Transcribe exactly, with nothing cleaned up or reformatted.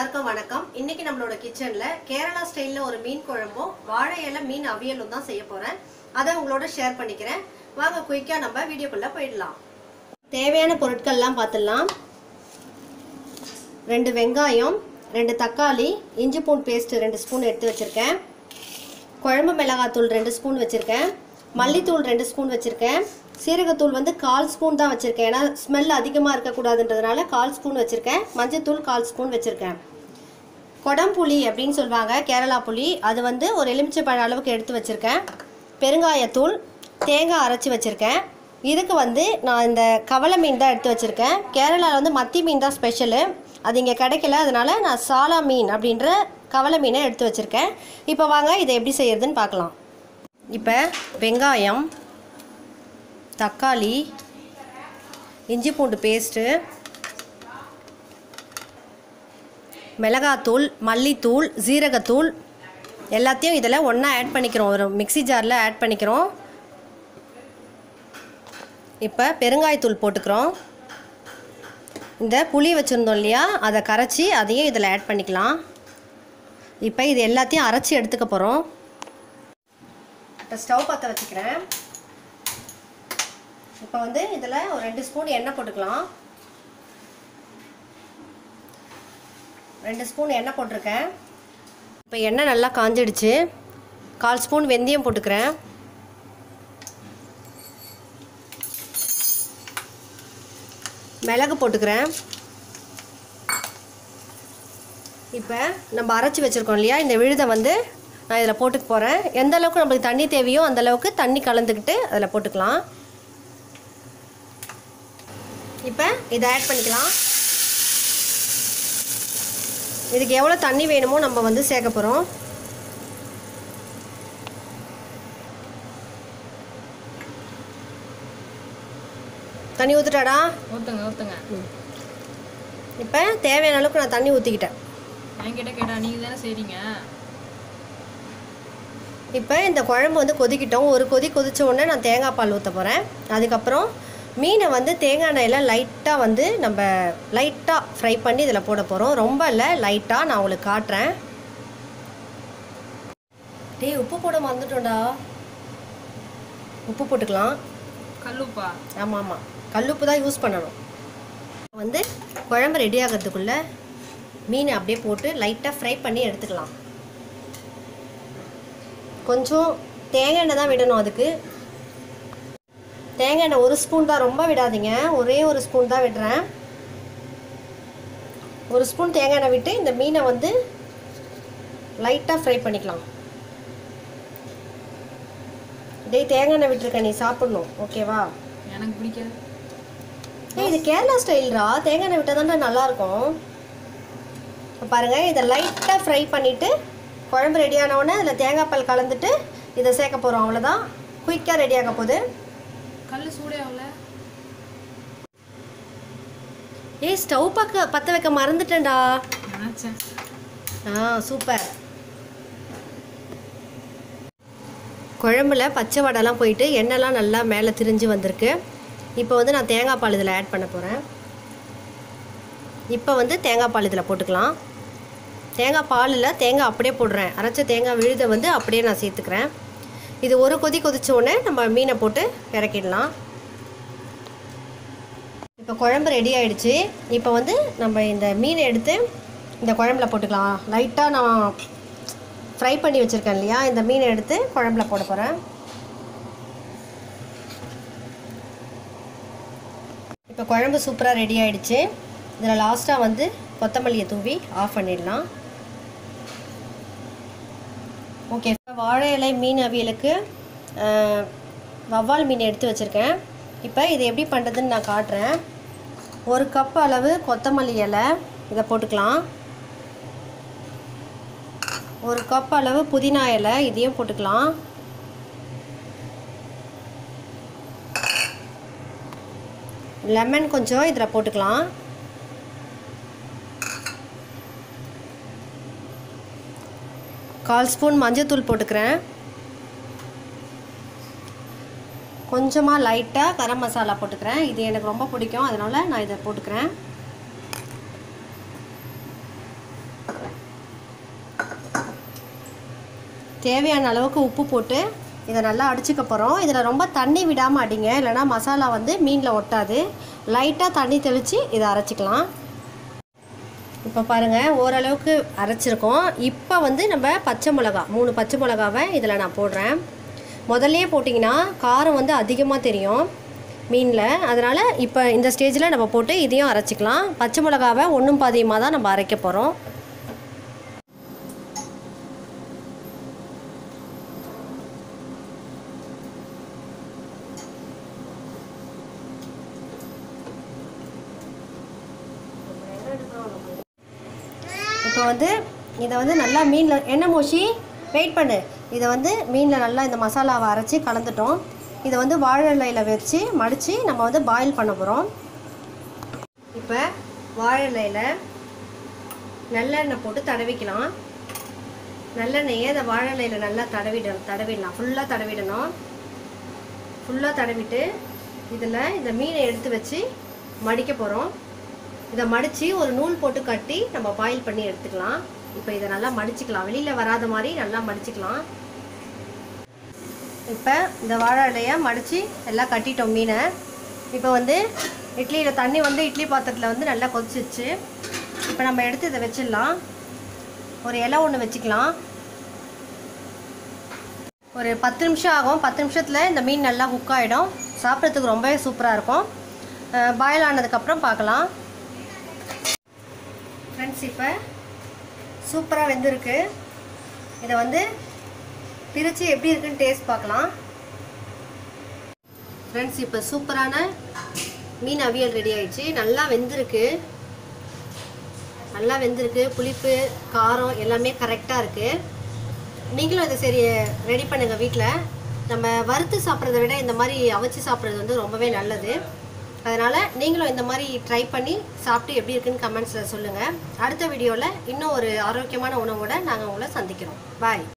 எல்லாருக்கும் வணக்கம். இன்னைக்கு நம்மளோட கிச்சன்ல கேரளா ஸ்டைல்ல ஒரு மீன் குழம்பும் வாழை இலை மீன் அவியலும் தான் செய்ய போறேன். அதை உங்களோட ஷேர் பண்ணிக்கிறேன். வாங்க குயிக்கா நம்ம வீடியோக்குள்ள போயிடலாம். தேவையான பொருட்கள்லாம் பார்த்துடலாம். ரெண்டு வெங்காயம், ரெண்டு தக்காளி, இஞ்சி பூண்டு பேஸ்ட் ரெண்டு ஸ்பூன் எடுத்து வச்சிருக்கேன். குழம்பு மிளகாத்தூள் ரெண்டு ஸ்பூன் வச்சிருக்கேன். மல்லித்தூள் ரெண்டு ஸ்பூன் வச்சிருக்கேன். சீரகத்தூள் வந்து கால் ஸ்பூன் தான் வச்சுருக்கேன், ஏன்னா ஸ்மெல் அதிகமாக இருக்கக்கூடாதுன்றதுனால கால் ஸ்பூன் வச்சுருக்கேன். மஞ்சத்தூள் கால் ஸ்பூன் வச்சுருக்கேன். கொடம்புளி அப்படின்னு சொல்லுவாங்க, கேரளா புளி, அது வந்து ஒரு எலுமிச்சை பழ அளவுக்கு எடுத்து வச்சுருக்கேன். பெருங்காயத்தூள், தேங்காய் அரைச்சி வச்சுருக்கேன். இதுக்கு வந்து நான் இந்த கவலை மீன் தான் எடுத்து வச்சுருக்கேன். கேரளாவில் வந்து மத்தி மீன் தான் ஸ்பெஷலு, அது இங்கே கிடைக்கல, அதனால் நான் சாலா மீன் அப்படின்ற கவலை மீனை எடுத்து வச்சுருக்கேன். இப்போ வாங்க இதை எப்படி செய்யறதுன்னு பார்க்கலாம். இப்போ வெங்காயம், தக்காளி, இஞ்சி பூண்டு பேஸ்ட்டு, மிளகாத்தூள், மல்லித்தூள், ஜீரகத்தூள் எல்லாத்தையும் இதில் ஒன்றா ஆட் பண்ணிக்கிறோம். ஒரு மிக்சி ஜாரில் ஆட் பண்ணிக்கிறோம். இப்போ பெருங்காயத்தூள் போட்டுக்கிறோம். இந்த புளி வச்சுருந்தோம் இல்லையா, அதை கரைச்சி அதையும் இதில் ஆட் பண்ணிக்கலாம். இப்போ இது எல்லாத்தையும் அரைச்சி எடுத்துக்க போகிறோம். இப்போ ஸ்டவ் பற்ற வச்சுக்கிறேன். இப்போ வந்து இதில் ஒரு ரெண்டு ஸ்பூன் எண்ணெய் போட்டுக்கலாம். ரெண்டு ஸ்பூன் எண்ணெய் போட்டிருக்கேன். இப்போ எண்ணெய் நல்லா காஞ்சிடுச்சு. கால் ஸ்பூன் வெந்தயம் போட்டுக்கிறேன். மிளகு போட்டுக்கிறேன். இப்போ நம்ம அரைச்சி வச்சுருக்கோம் இல்லையா, இந்த விழுதை வந்து நான் இதில் போட்டுக்க போகிறேன். எந்த அளவுக்கு நம்மளுக்கு தண்ணி தேவையோ அந்தளவுக்கு தண்ணி கலந்துக்கிட்டு அதில் போட்டுக்கலாம். இப்போ இதை ஆட் பண்ணிக்கலாம். இதுக்கு எவ்வளோ தண்ணி வேணுமோ நம்ம வந்து சேர்க்க போகிறோம். தண்ணி ஊற்றுட்டாடா? ஊற்றுங்க ஊற்றுங்க. இப்போ தேவையான அளவுக்கு நான் தண்ணி ஊற்றிக்கிட்டேன். என்கிட்ட கேட்டா நீங்கள் தானே செய்கிறீங்க. இப்போ இந்த குழம்பு வந்து கொதிக்கிட்டோம். ஒரு கொதி கொதித்த உடனே நான் தேங்காய் பால் ஊற்ற போகிறேன். அதுக்கப்புறம் மீனை வந்து தேங்காய் எண்ணெயில் லைட்டாக வந்து நம்ம லைட்டாக ஃப்ரை பண்ணி இதில் போட போகிறோம். ரொம்ப இல்லை, லைட்டாக நான் உங்களுக்கு காட்டுறேன். டேய், உப்பு போட மறந்துட்டோண்டா. உப்பு போட்டுக்கலாம். கல்லுப்பா? ஆமாம் ஆமாம், கல்லுப்பு தான் யூஸ் பண்ணணும். வந்து குழம்பு ரெடி ஆகிறதுக்குள்ளே மீனை அப்படியே போட்டு லைட்டாக ஃப்ரை பண்ணி எடுத்துக்கலாம். கொஞ்சம் தேங்காய் எண்ணெய் தான் விடணும். அதுக்கு தேங்காய் எண்ணெய் ஒரு ஸ்பூன் தான், ரொம்ப விடாதீங்க. ஒரே ஒரு ஸ்பூன் தான் விடுறேன். ஒரு ஸ்பூன் தேங்காய் எண்ணெய் விட்டு இந்த மீனை வந்து லைட்டாக ஃப்ரை பண்ணிக்கலாம். இதே தேங்காய் எண்ணெய் விட்டுருக்க, நீ சாப்பிடணும், ஓகேவா? எனக்கு பிடிக்காது. ஏய், இது கேரளா ஸ்டைல்ரா, தேங்காய் எண்ணெய் விட்டால் தானே நல்லாயிருக்கும். இப்போ பாருங்கள், இதை லைட்டாக ஃப்ரை பண்ணிவிட்டு குழம்பு ரெடியானவுடனே அதில் தேங்காய் பால் கலந்துட்டு இதை சேர்க்க போகிறோம். அவ்வளோதான், குயிக்காக ரெடி ஆக போகுது. கல் சூடே ஆகல. ஏய், ஸ்டவ் பக்க பற்ற வைக்க மறந்துட்டேன்டா. நினச்சேன். ஆ, சூப்பர். குழம்புல பச்சை வடைலாம் போயிட்டு எண்ணெய்லாம் நல்லா மேலே திரிஞ்சு வந்திருக்கு. இப்போ வந்து நான் தேங்காய் பால் இதில் ஆட் பண்ண போகிறேன். இப்போ வந்து தேங்காய் பால் இதில் போட்டுக்கலாம். தேங்காய் பாலில் தேங்காய் அப்படியே போடுறேன். அரைச்ச தேங்காய் விழுதை வந்து அப்படியே நான் சேர்த்துக்கிறேன். இது ஒரு கொதி கொதிச்ச உடனே நம்ம மீனை போட்டு இறக்கிடலாம். இப்போ குழம்பு ரெடி ஆகிடுச்சு. இப்போ வந்து நம்ம இந்த மீனை எடுத்து இந்த குழம்புல போட்டுக்கலாம். லைட்டாக நான் ஃப்ரை பண்ணி வச்சுருக்கேன் இல்லையா, இந்த மீனை எடுத்து குழம்புல போட போகிறேன். இப்போ குழம்பு சூப்பராக ரெடி ஆகிடுச்சு. இதில் லாஸ்ட்டாக வந்து கொத்தமல்லியை தூவி ஆஃப் பண்ணிடலாம். ஓகே, வாழை இலை மீன் அவியலுக்கு வவ்வால் மீன் எடுத்து வச்சுருக்கேன். இப்போ இதை எப்படி பண்ணுறதுன்னு நான் காட்டுறேன். ஒரு கப் அளவு கொத்தமல்லி இலை இதை போட்டுக்கலாம். ஒரு கப் அளவு புதினா இலை இதையும் போட்டுக்கலாம். லெமன் கொஞ்சம் இதில் போட்டுக்கலாம். கால் ஸ்பூன் மஞ்சத்தூள் போட்டுக்கிறேன். கொஞ்சமாக லைட்டாக கரம் மசாலா போட்டுக்கிறேன். இது எனக்கு ரொம்ப பிடிக்கும், அதனால் நான் இதை போட்டுக்கிறேன். தேவையான அளவுக்கு உப்பு போட்டு இதை நல்லா அடிச்சுக்க போகிறோம். இதில் ரொம்ப தண்ணி விடாமல் அடிங்க, இல்லைனா மசாலா வந்து மீனில் ஒட்டாது. லைட்டாக தண்ணி தெளித்து இதை அரைச்சிக்கலாம். இப்போ பாருங்கள் ஓரளவுக்கு அரைச்சிருக்கோம். இப்போ வந்து நம்ம பச்சை மிளகா மூணு பச்சை மிளகாவை இதில் நான் போடுறேன். முதல்லையே போட்டிங்கன்னா காரம் வந்து அதிகமாக தெரியும் மீனில். அதனால் இப்போ இந்த ஸ்டேஜில் நம்ம போட்டு இதையும் அரைச்சிக்கலாம். பச்சை மிளகாவை ஒன்றும் பாதியமாக தான் நம்ம அரைக்க போகிறோம். இப்போ வந்து இதை வந்து நல்லா மீனில் என்ன மோஷி வெயிட் பண்ணு. இதை வந்து மீனில் நல்லா இந்த மசாலாவை அரைச்சி கலந்துட்டோம். இதை வந்து வாழை இலையில் வச்சு மடித்து நம்ம வந்து பாயில் பண்ண போகிறோம். இப்போ வாழை இலையில் நல்லெண்ணெய் போட்டு தடவிக்கலாம். நல்லெண்ணெயை இந்த வாழை இலையில் நல்லா தடவிடணும் தடவிடலாம் ஃபுல்லாக தடவிடணும். ஃபுல்லாக தடவிட்டு இதில் இந்த மீனை எடுத்து வச்சு மடிக்க போகிறோம். இதை மடித்து ஒரு நூல் போட்டு கட்டி நம்ம பாயில் பண்ணி எடுத்துக்கலாம். இப்போ இதை நல்லா மடிச்சுக்கலாம், வெளியில் வராத மாதிரி நல்லா மடிச்சுக்கலாம். இப்போ இந்த வாழை இலையை மடித்து எல்லாம் கட்டிட்டோம் மீனை. இப்போ வந்து இட்லியில் தண்ணி வந்து இட்லி பாத்திரத்தில் வந்து நல்லா கொதிச்சிச்சு. இப்போ நம்ம எடுத்து இதை வச்சிடலாம். ஒரு இலை ஒன்று வச்சுக்கலாம். ஒரு பத்து நிமிஷம் ஆகும். பத்து நிமிஷத்தில் இந்த மீன் நல்லா குக் ஆகிடும். சாப்பிட்றதுக்கு ரொம்பவே சூப்பராக இருக்கும். பாயில் ஆனதுக்கப்புறம் பார்க்கலாம். ஃப்ரெண்ட்ஸ் இப்போ சூப்பராக வெந்திருக்கு. இதை வந்து பிரித்து எப்படி இருக்குன்னு டேஸ்ட் பார்க்கலாம். ஃப்ரெண்ட்ஸ் இப்போ சூப்பரான மீன் அவியல் ரெடி ஆயிடுச்சு. நல்லா வெந்திருக்கு நல்லா வெந்திருக்கு புளிப்பு காரம் எல்லாமே கரெக்டாக இருக்குது. நீங்களும் இதை சரி ரெடி பண்ணுங்கள் வீட்டில். நம்ம வறுத்து சாப்பிட்றத விட இந்த மாதிரி அவிச்சு சாப்பிட்றது வந்து ரொம்பவே நல்லது. அதனால் நீங்களும் இந்த மாதிரி ட்ரை பண்ணி சாப்பிட்டு எப்படி இருக்குன்னு கமெண்ட்ஸில் சொல்லுங்கள். அடுத்த வீடியோவில் இன்னும் ஒரு ஆரோக்கியமான உணவோடு நாங்கள் உங்களை சந்திக்கிறோம். பாய்.